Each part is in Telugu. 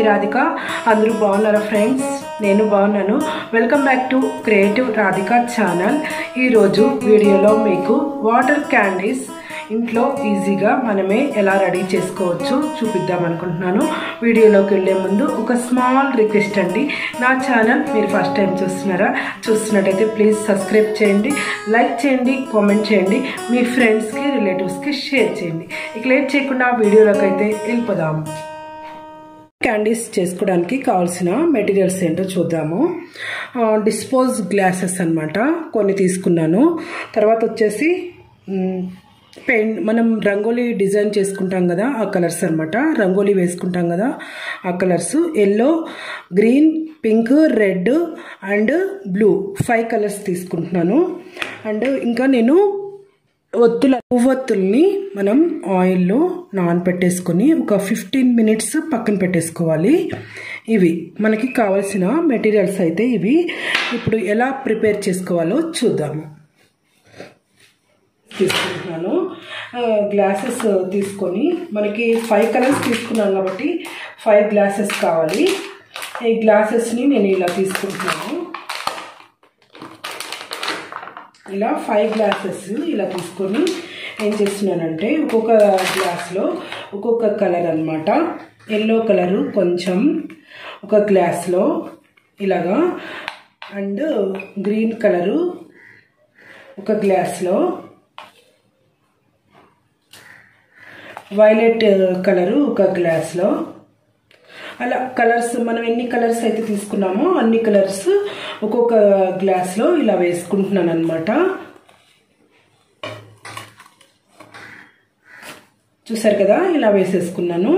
రాధిక. అందరూ బాగున్నారా ఫ్రెండ్స్? నేను బాగున్నాను. Welcome back to creative Radhika channel. ఈరోజు వీడియోలో మీకు వాటర్ క్యాండీస్ ఇంట్లో ఈజీగా మనమే ఎలా రెడీ చేసుకోవచ్చు చూపిద్దాం అనుకుంటున్నాను. వీడియోలోకి వెళ్ళే ముందు ఒక స్మాల్ రిక్వెస్ట్ అండి, నా ఛానల్ మీరు ఫస్ట్ టైం చూస్తున్నట్టయితే ప్లీజ్ సబ్స్క్రైబ్ చేయండి, లైక్ చేయండి, కామెంట్ చేయండి, మీ ఫ్రెండ్స్కి రిలేటివ్స్కి షేర్ చేయండి. ఇక లేట్ చేయకుండా వీడియోలోకి అయితే వెళ్ళిపోదాం. క్యాండీస్ చేసుకోవడానికి కావాల్సిన మెటీరియల్స్ ఏంటో చూద్దాము. డిస్పోజ్ గ్లాసెస్ అన్నమాట కొన్ని తీసుకున్నాను. తర్వాత వచ్చేసి మనం రంగోలీ డిజైన్ చేసుకుంటాం కదా ఆ కలర్స్ అన్నమాట, రంగోలీ వేసుకుంటాం కదా ఆ colours yellow, green, pink, red and blue 5 colours తీసుకుంటున్నాను. అండ్ ఇంకా నేను పువ్వొత్తుల్ని మనం ఆయిల్లో నానబెట్టేసుకొని ఒక 15 మినిట్స్ పక్కన పెట్టేసుకోవాలి. ఇవి మనకి కావాల్సిన మెటీరియల్స్ అయితే ఇవి. ఇప్పుడు ఎలా ప్రిపేర్ చేసుకోవాలో చూద్దాము. తీసుకుంటున్నాను గ్లాసెస్ తీసుకొని, మనకి 5 కలర్స్ తీసుకున్నాను కాబట్టి 5 గ్లాసెస్ కావాలి. ఈ గ్లాసెస్ని నేను ఇలా తీసుకుంటున్నాను. ఇలా 5 గ్లాసెస్ ఇలా తీసుకొని ఏం చేస్తున్నానంటే ఒక్కొక్క గ్లాస్లో ఒక్కొక్క కలర్ అన్నమాట. ఎల్లో కలరు కొంచెం ఒక గ్లాస్లో ఇలాగా, అండ్ గ్రీన్ కలరు ఒక గ్లాస్లో, వైలెట్ కలరు ఒక గ్లాస్లో, అలా కలర్స్ మనం ఎన్ని కలర్స్ అయితే తీసుకున్నామో అన్ని కలర్స్ ఒక్కొక్క గ్లాస్లో ఇలా వేసుకుంటున్నాను అనమాట. చూసారు కదా, ఇలా వేసేసుకున్నాను.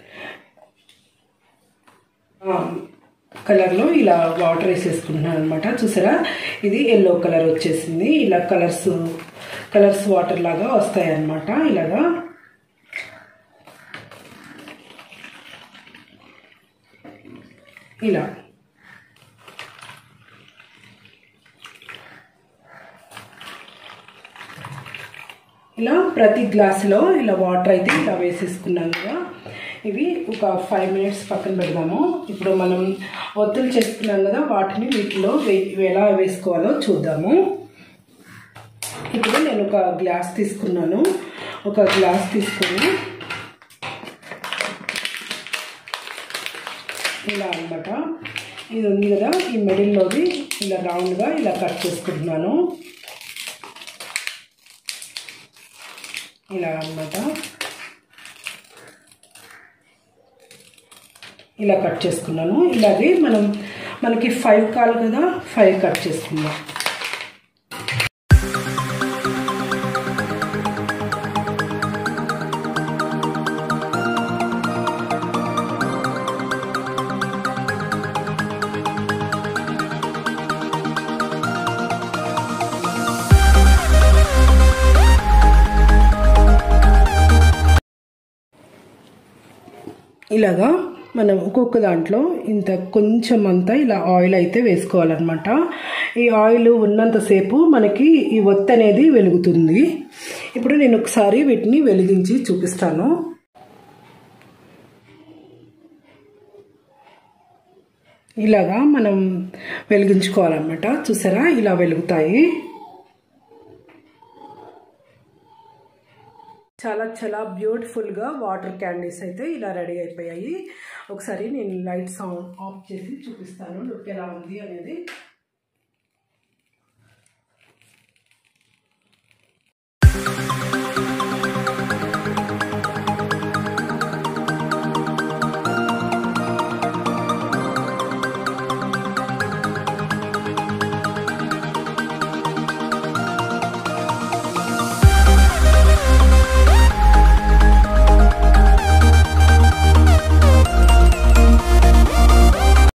కలర్లో ఇలా వాటర్ వేసేసుకుంటున్నాను అనమాట. చూసారా, ఇది ఎల్లో కలర్ వచ్చేసింది. ఇలా కలర్స్ వాటర్ లాగా వస్తాయి అన్నమాట. ఇలాగా ఇలా ప్రతి గ్లాసులో ఇలా వాటర్ అయితే ఇలా వేసేసుకున్నాను కదా. ఇవి ఒక 5 మినిట్స్ పక్కన పెడదాము. ఇప్పుడు మనం ఒత్తులు చేసుకున్నాం కదా, వాటిని వీటిలో ఎలా వేసుకోవాలో చూద్దాము. ఇప్పుడు నేను ఒక గ్లాస్ తీసుకున్నాను. ఒక గ్లాస్ తీసుకొని ఇలా అన్నమాట, ఇది ఉంది కదా, ఈ మిడిల్లోది ఇలా రౌండ్గా ఇలా కట్ చేసుకుంటున్నాను. ఇలా అన్నమాట, ఇలా కట్ చేసుకున్నాను. ఇలాగే మనకి 5 కావాలి కదా, 5 కట్ చేసుకుందాం. ఇలాగా మనం ఒక్కొక్క దాంట్లో ఇంత కొంచెం అంతా ఇలా ఆయిల్ అయితే వేసుకోవాలన్నమాట. ఈ ఆయిల్ ఉన్నంతసేపు మనకి ఈ ఒత్తి అనేది వెలుగుతుంది. ఇప్పుడు నేను ఒకసారి వీటిని వెలిగించి చూపిస్తాను. ఇలాగా మనం వెలిగించుకోవాలన్నమాట. చూసారా, ఇలా వెలుగుతాయి. చాలా బ్యూటిఫుల్గా వాటర్ క్యాండీస్ అయితే ఇలా రెడీ అయిపోయాయి. ఒకసారి నేను లైట్స్ ఆఫ్ చేసి చూపిస్తాను లుక్ ఎలా ఉంది అనేది.